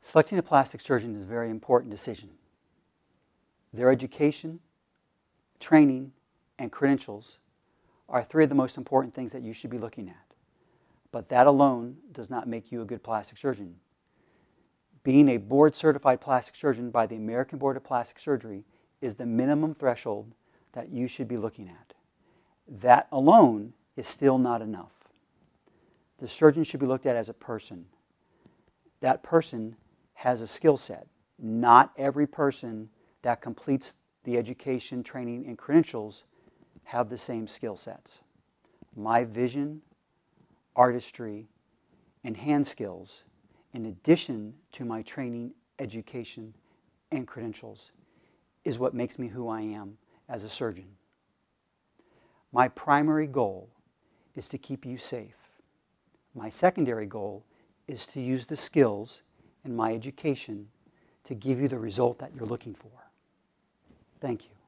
Selecting a plastic surgeon is a very important decision. Their education, training, and credentials are three of the most important things that you should be looking at. But that alone does not make you a good plastic surgeon. Being a board-certified plastic surgeon by the American Board of Plastic Surgery is the minimum threshold that you should be looking at. That alone is still not enough. The surgeon should be looked at as a person. That person has a skill set. Not every person that completes the education, training, and credentials have the same skill sets. My vision, artistry, and hand skills, in addition to my training, education, and credentials, is what makes me who I am as a surgeon. My primary goal is to keep you safe. My secondary goal is to use the skills in my education to give you the result that you're looking for. Thank you.